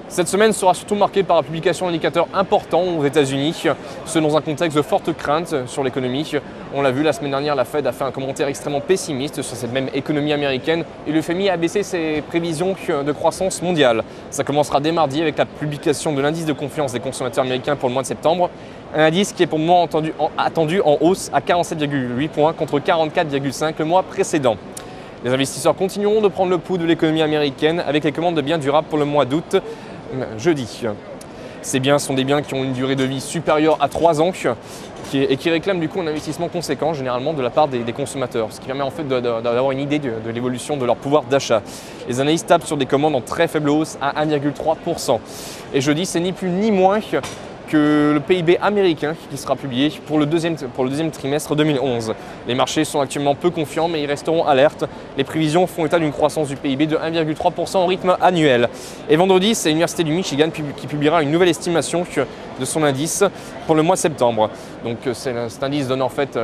Cette semaine sera surtout marquée par la publication d'indicateurs importants aux États-Unis, ce dans un contexte de forte crainte sur l'économie. On l'a vu la semaine dernière, la Fed a fait un commentaire extrêmement pessimiste sur cette même économie américaine et le FMI a baissé ses prévisions de croissance mondiale. Ça commencera dès mardi avec la publication de l'indice de confiance des consommateurs américains pour le mois de septembre, un indice qui est pour le moment attendu en hausse à 47,8 points contre 44,5 le mois précédent. Les investisseurs continueront de prendre le pouls de l'économie américaine avec les commandes de biens durables pour le mois d'août. Jeudi. Ces biens sont des biens qui ont une durée de vie supérieure à 3 ans et qui réclament du coup un investissement conséquent généralement de la part des consommateurs, ce qui permet en fait d'avoir une idée de l'évolution de leur pouvoir d'achat. Les analystes tapent sur des commandes en très faible hausse à 1,3%. Et jeudi, c'est ni plus ni moins que le PIB américain qui sera publié pour le deuxième trimestre 2011. Les marchés sont actuellement peu confiants, mais ils resteront alertes. Les prévisions font état d'une croissance du PIB de 1,3% au rythme annuel. Et vendredi, c'est l'Université du Michigan qui publiera une nouvelle estimation de son indice pour le mois de septembre. Donc cet indice donne en fait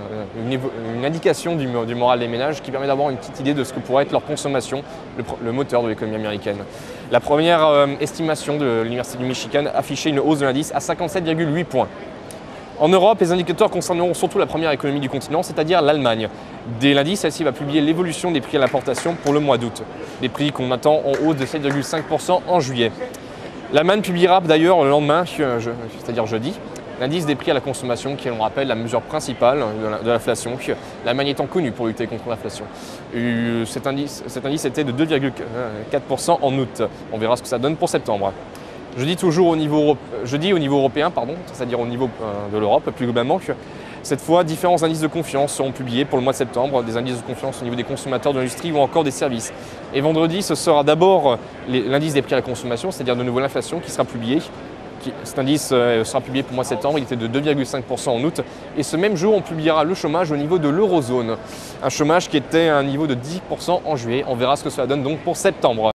une indication du moral des ménages qui permet d'avoir une petite idée de ce que pourrait être leur consommation, le moteur de l'économie américaine. La première estimation de l'Université du Michigan affichait une hausse de l'indice à 57,8 points. En Europe, les indicateurs concerneront surtout la première économie du continent, c'est-à-dire l'Allemagne. Dès lundi, celle-ci va publier l'évolution des prix à l'importation pour le mois d'août. Des prix qu'on attend en hausse de 7,5% en juillet. L'Allemagne publiera d'ailleurs le lendemain, c'est-à-dire jeudi, l'indice des prix à la consommation qui est, on rappelle, la mesure principale de l'inflation. L'Allemagne étant connue pour lutter contre l'inflation. Cet indice était de 2,4% en août. On verra ce que ça donne pour septembre. Jeudi au niveau européen, c'est-à-dire au niveau de l'Europe plus globalement. Cette fois, différents indices de confiance seront publiés pour le mois de septembre, des indices de confiance au niveau des consommateurs de l'industrie ou encore des services. Et vendredi, ce sera d'abord l'indice des prix à la consommation, c'est-à-dire de nouveau l'inflation qui sera publié. Cet indice sera publié pour le mois de septembre, il était de 2,5% en août. Et ce même jour, on publiera le chômage au niveau de l'eurozone. Un chômage qui était à un niveau de 10% en juillet. On verra ce que cela donne donc pour septembre.